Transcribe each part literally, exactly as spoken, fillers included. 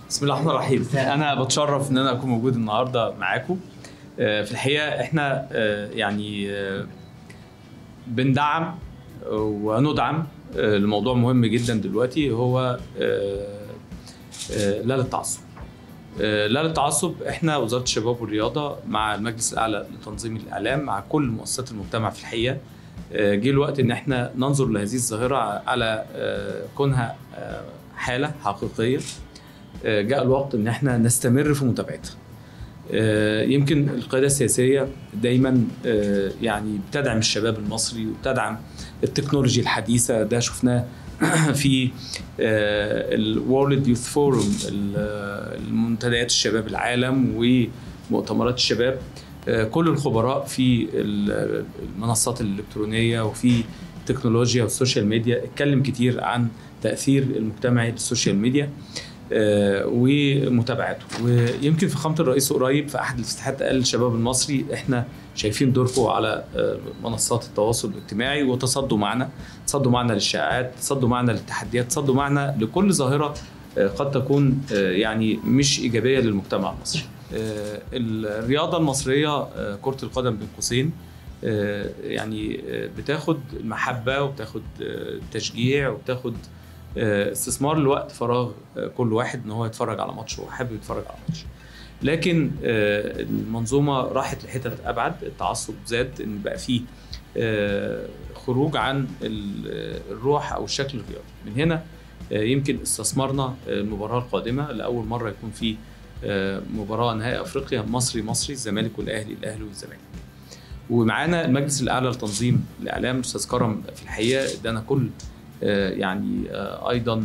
بسم الله الرحمن الرحيم. انا بتشرف ان انا اكون موجود النهارده معاكم. في الحقيقه احنا يعني بندعم وندعم الموضوع مهم جدا دلوقتي، هو لا للتعصب. لا للتعصب، احنا وزاره الشباب والرياضه مع المجلس الاعلى لتنظيم الاعلام مع كل مؤسسات المجتمع في الحقيقه جه الوقت ان احنا ننظر لهذه الظاهره على كونها حاله حقيقيه. جاء الوقت ان احنا نستمر في متابعتها. يمكن القياده السياسيه دايما يعني بتدعم الشباب المصري وبتدعم التكنولوجيا الحديثه، ده شفناه في الورلد يوث فورم، المنتديات الشباب العالم ومؤتمرات الشباب. كل الخبراء في المنصات الالكترونيه وفي التكنولوجيا والسوشيال ميديا اتكلم كتير عن تاثير المجتمعي للسوشيال ميديا ومتابعته. ويمكن في فخامه الرئيس قريب في احد الافتتاحات قال الشباب المصري احنا شايفين دوركم على منصات التواصل الاجتماعي، وتصدوا معنا، تصدوا معنا للشائعات، تصدوا معنا للتحديات، تصدوا معنا لكل ظاهره قد تكون يعني مش ايجابيه للمجتمع المصري. الرياضه المصريه كره القدم بين قوسين يعني بتاخد المحبه وبتاخد تشجيع وبتاخد استثمار لوقت فراغ كل واحد ان هو يتفرج على ماتش وحابب يتفرج على ماتش. لكن المنظومه راحت لحتت ابعد، التعصب زاد، ان بقى فيه خروج عن الروح او الشكل الرياضي. من هنا يمكن استثمرنا المباراه القادمه، لاول مره يكون في مباراه نهائي افريقيا مصري مصري، الزمالك والاهلي، الاهلي والزمالك. ومعانا المجلس الاعلى لتنظيم الاعلام استاذ كرم في الحقيقه ادانا كل يعني ايضا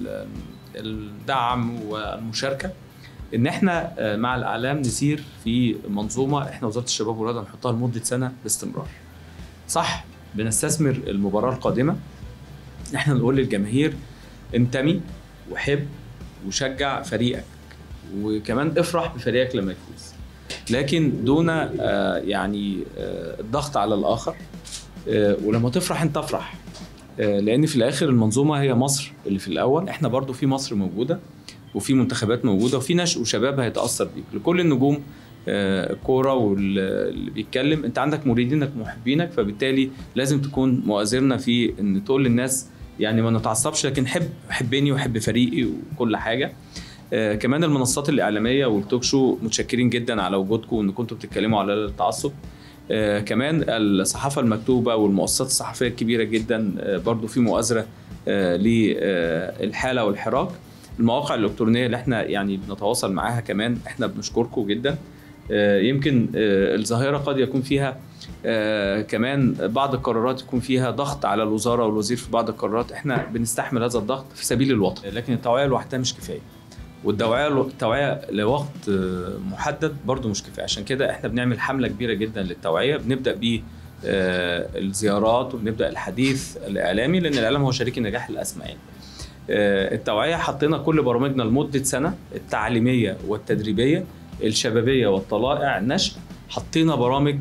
الدعم والمشاركه ان احنا مع الاعلام نسير في منظومه احنا وزاره الشباب والرياضه نحطها لمده سنه باستمرار. صح، بنستثمر المباراه القادمه، احنا نقول للجماهير انتمي وحب وشجع فريقك، وكمان افرح بفريقك لما يفوز، لكن دون يعني الضغط على الاخر. ولما تفرح انت افرح، لان في الاخر المنظومه هي مصر اللي في الاول، احنا برضو في مصر موجوده وفي منتخبات موجوده وفي نشء وشباب هيتاثر بيك. لكل النجوم الكوره واللي بيتكلم انت عندك مريدينك محبينك، فبالتالي لازم تكون مؤازرنا في ان تقول للناس يعني ما نتعصبش، لكن حب حبني وحب فريقي وكل حاجه. آه كمان المنصات الاعلاميه والتوك شو متشكرين جدا على وجودكم وان كنتوا بتتكلموا على التعصب. آه كمان الصحافه المكتوبه والمؤسسات الصحفيه الكبيره جدا آه برضو في مؤازره آه للحاله والحراك. المواقع الالكترونيه اللي احنا يعني بنتواصل معاها كمان احنا بنشكركم جدا. آه يمكن آه الظاهره قد يكون فيها آه كمان بعض القرارات يكون فيها ضغط على الوزاره والوزير في بعض القرارات، احنا بنستحمل هذا الضغط في سبيل الوطن، لكن التوعيه لوحدها مش كفايه، والتوعيه التوعيه لوقت محدد برضو مش كفايه. عشان كده احنا بنعمل حمله كبيره جدا للتوعيه، بنبدا ب الزيارات وبنبدا الحديث الاعلامي، لان الاعلام هو شريك النجاح الاسمى. يعني التوعيه حطينا كل برامجنا لمده سنه، التعليميه والتدريبيه، الشبابيه والطلائع النشء، حطينا برامج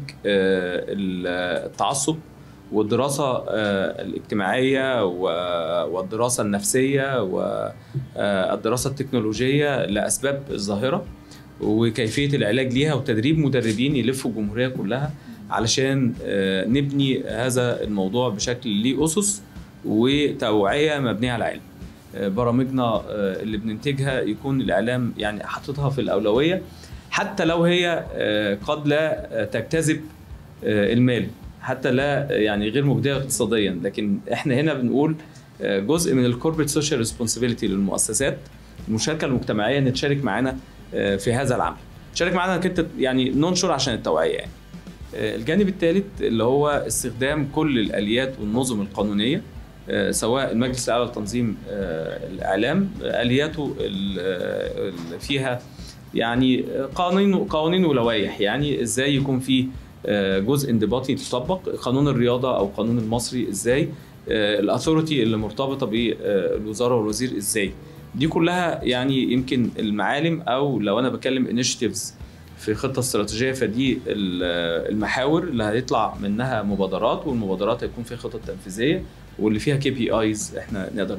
التعصب والدراسة الاجتماعية والدراسة النفسية والدراسة التكنولوجية لأسباب الظاهرة وكيفية العلاج ليها، وتدريب مدربين يلفوا الجمهورية كلها علشان نبني هذا الموضوع بشكل ليه أسس وتوعية مبنية على علم. برامجنا اللي بننتجها يكون الإعلام يعني حاططها في الأولوية، حتى لو هي قد لا تجتذب المال، حتى لا يعني غير مجديه اقتصاديا، لكن احنا هنا بنقول جزء من الكوربريت سوشيال ريسبونسبيلتي للمؤسسات، المشاركه المجتمعيه ان تشارك معانا في هذا العمل، تشارك معانا انك انت يعني ننشر عشان التوعيه. يعني الجانب الثالث اللي هو استخدام كل الاليات والنظم القانونيه، سواء المجلس الاعلى لتنظيم الاعلام الياته اللي فيها يعني قوانين قوانين ولوائح، يعني ازاي يكون في جزء انضباطي تطبق، قانون الرياضه او قانون المصري ازاي، الاثوريتي اللي مرتبطه بالوزاره والوزير ازاي. دي كلها يعني يمكن المعالم، او لو انا بكلم انيشيتيفز في خطه استراتيجيه، فدي المحاور اللي هيطلع منها مبادرات، والمبادرات هيكون فيها خطط تنفيذيه واللي فيها كي بي ايز احنا نقدر نعملها.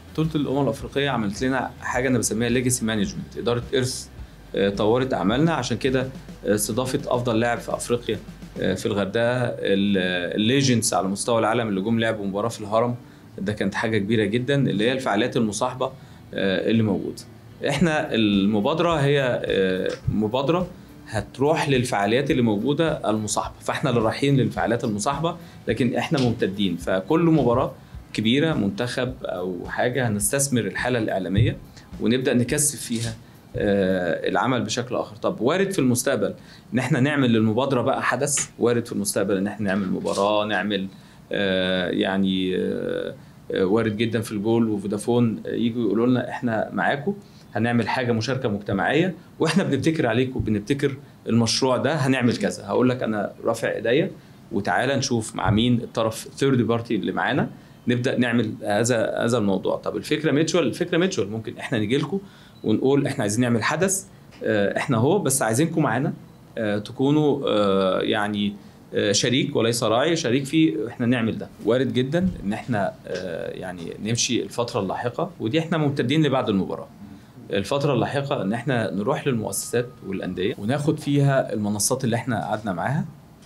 بطوله الامم الافريقيه عملت لنا حاجه انا بسميها ليجاسي مانجمنت، اداره ارث. طورت اعمالنا، عشان كده استضافه افضل لاعب في افريقيا في الغردقه، الليجندز على مستوى العالم اللي جم لعبوا مباراه في الهرم، ده كانت حاجه كبيره جدا، اللي هي الفعاليات المصاحبه اللي موجوده. احنا المبادره هي مبادره هتروح للفعاليات اللي موجوده المصاحبه، فاحنا اللي رايحين للفعاليات المصاحبه، لكن احنا ممتدين، فكل مباراه كبيره منتخب او حاجه هنستثمر الحاله الاعلاميه ونبدا نكثف فيها العمل بشكل اخر. طب وارد في المستقبل ان احنا نعمل للمبادره بقى حدث، وارد في المستقبل ان احنا نعمل مباراه، نعمل يعني وارد جدا في الجول وفودافون يجوا يقولوا لنا احنا معاكم، هنعمل حاجه مشاركه مجتمعيه واحنا بنبتكر عليكم، بنبتكر المشروع ده، هنعمل كذا، هقول لك انا رافع ايديا وتعالى نشوف مع مين الطرف ثيرد بارتي اللي معانا، نبدا نعمل هذا هذا الموضوع. طب الفكره ميتشوال، الفكره ميتشوال، ممكن احنا نيجي لكم ونقول احنا عايزين نعمل حدث، احنا هو بس عايزينكم معانا تكونوا يعني شريك وليس راعي، شريك فيه، احنا نعمل ده. وارد جدا ان احنا يعني نمشي الفتره اللاحقه، ودي احنا ممتدين لبعد المباراه. الفتره اللاحقه ان احنا نروح للمؤسسات والانديه وناخد فيها المنصات اللي احنا قعدنا معاها،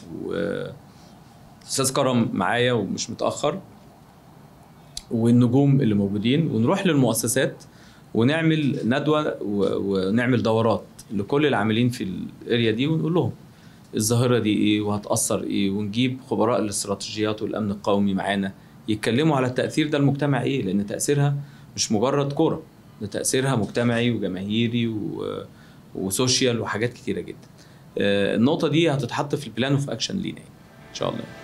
واستاذ كرم معايا ومش متاخر، والنجوم اللي موجودين، ونروح للمؤسسات ونعمل ندوه ونعمل دورات لكل العاملين في الاريا دي، ونقول لهم الظاهره دي ايه وهتاثر ايه، ونجيب خبراء الاستراتيجيات والامن القومي معانا يتكلموا على التاثير ده المجتمع ايه، لان تاثيرها مش مجرد كوره، ده تاثيرها مجتمعي وجماهيري و... وسوشيال وحاجات كتيره جدا. النقطه دي هتتحط في البلان اوف اكشن لينا ان شاء الله.